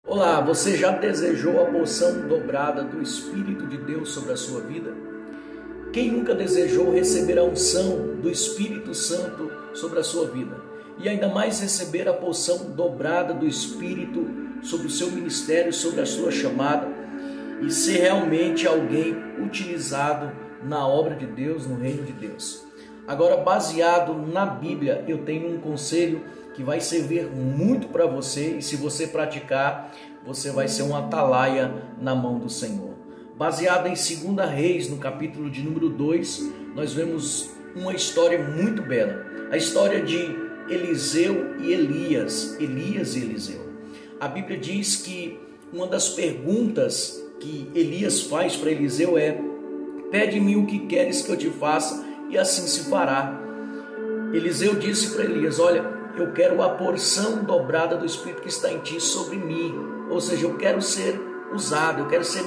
Olá, você já desejou a porção dobrada do Espírito de Deus sobre a sua vida? Quem nunca desejou receber a unção do Espírito Santo sobre a sua vida? E ainda mais receber a porção dobrada do Espírito sobre o seu ministério, sobre a sua chamada e ser realmente alguém utilizado na obra de Deus, no reino de Deus. Agora, baseado na Bíblia, eu tenho um conselho que vai servir muito para você, e se você praticar, você vai ser um atalaia na mão do Senhor. Baseado em 2 Reis, no capítulo de número 2, nós vemos uma história muito bela. A história de Eliseu e Elias, Elias e Eliseu. A Bíblia diz que uma das perguntas que Elias faz para Eliseu é: pede-me o que queres que eu te faça, e assim se fará. Eliseu disse para Elias: olha, eu quero a porção dobrada do Espírito que está em ti sobre mim. Ou seja, eu quero ser usado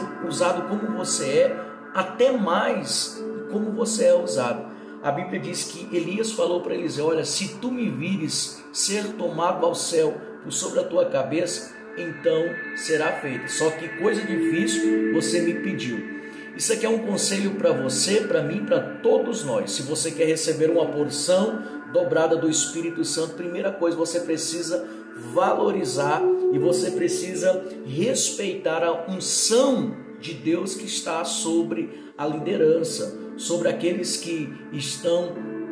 como você é, até mais como você é usado. A Bíblia diz que Elias falou para Eliseu: olha, se tu me vires ser tomado ao céu por sobre a tua cabeça, então será feito. Só que coisa difícil você me pediu. Isso aqui é um conselho para você, para mim, para todos nós. Se você quer receber uma porção dobrada do Espírito Santo, primeira coisa, você precisa valorizar e você precisa respeitar a unção de Deus que está sobre a liderança, sobre aqueles que estão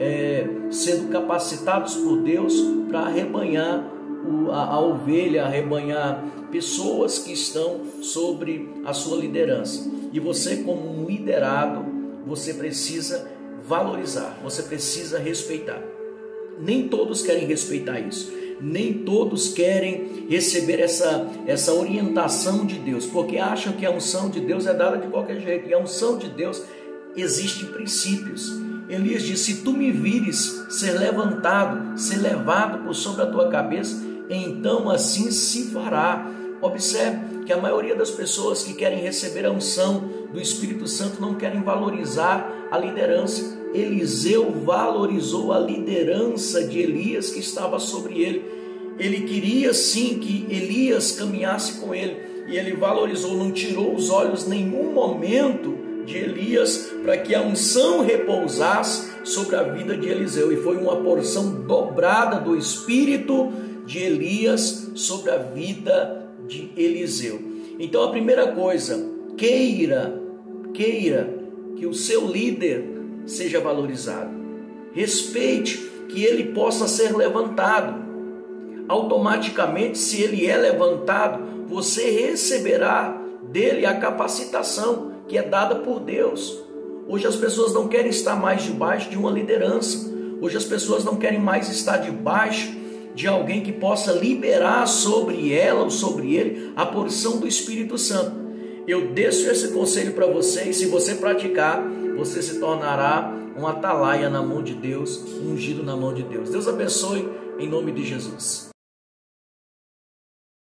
sendo capacitados por Deus para arrebanhar a ovelha, arrebanhar pessoas que estão sobre a sua liderança. E você, como um liderado, você precisa valorizar, você precisa respeitar. Nem todos querem respeitar isso, nem todos querem receber essa orientação de Deus, porque acham que a unção de Deus é dada de qualquer jeito, e a unção de Deus existe em princípios. Elias disse: se tu me vires ser levantado, ser levado por sobre a tua cabeça, então assim se fará. Observe que a maioria das pessoas que querem receber a unção do Espírito Santo não querem valorizar a liderança. Eliseu valorizou a liderança de Elias que estava sobre ele. Ele queria sim que Elias caminhasse com ele, e ele valorizou, não tirou os olhos em nenhum momento de Elias para que a unção repousasse sobre a vida de Eliseu, e foi uma porção dobrada do Espírito de Elias sobre a vida de Eliseu. Então a primeira coisa, queira que o seu líder seja valorizado, respeite que ele possa ser levantado. Automaticamente, se ele é levantado, você receberá dele a capacitação que é dada por Deus. Hoje as pessoas não querem estar mais debaixo de uma liderança. Hoje as pessoas não querem mais estar debaixo de alguém que possa liberar sobre ela ou sobre ele a porção do Espírito Santo. Eu deixo esse conselho para você, e se você praticar, você se tornará um atalaia na mão de Deus, ungido na mão de Deus. Deus abençoe em nome de Jesus.